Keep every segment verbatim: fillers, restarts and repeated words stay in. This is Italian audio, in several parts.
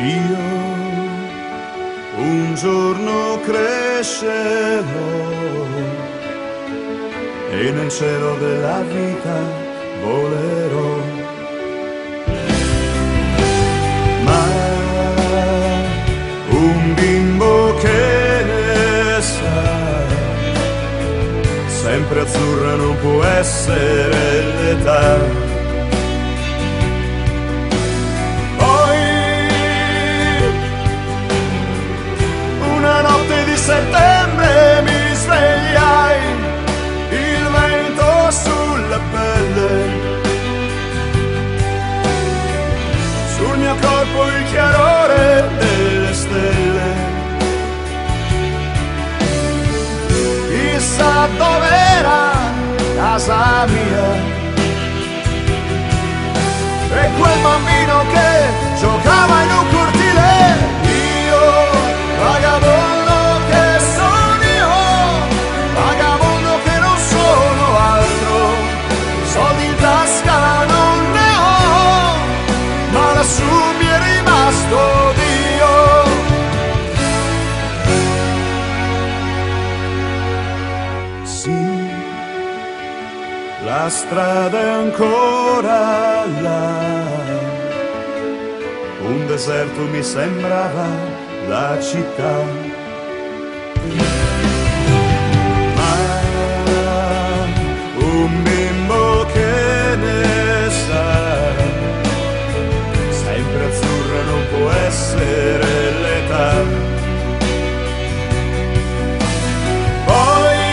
Io un giorno crescerò e nel cielo della vita volerò, ma un bimbo che ne sa, sempre azzurra non può essere l'età. Settembre mi svegliai, il vento sulla pelle, sul mio corpo il chiarore delle stelle. Chissà dov'era casa mia e quel bambino che giocava in un cortile. Io vagabondo, su mi è rimasto Dio. Sì, la strada è ancora là, un deserto mi sembrava la città. Ma un bimbo che ne sa, azzurra non può essere l'età. Poi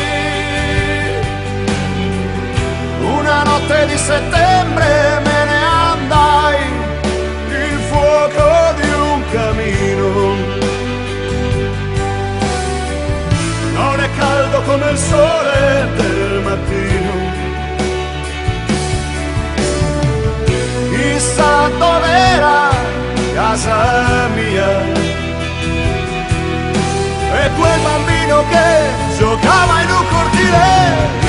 una notte di settembre me ne andai, il fuoco di un camino non è caldo come il sole del mattino. Chissà dov'era casa mia e quel bambino che giocava in un cortile.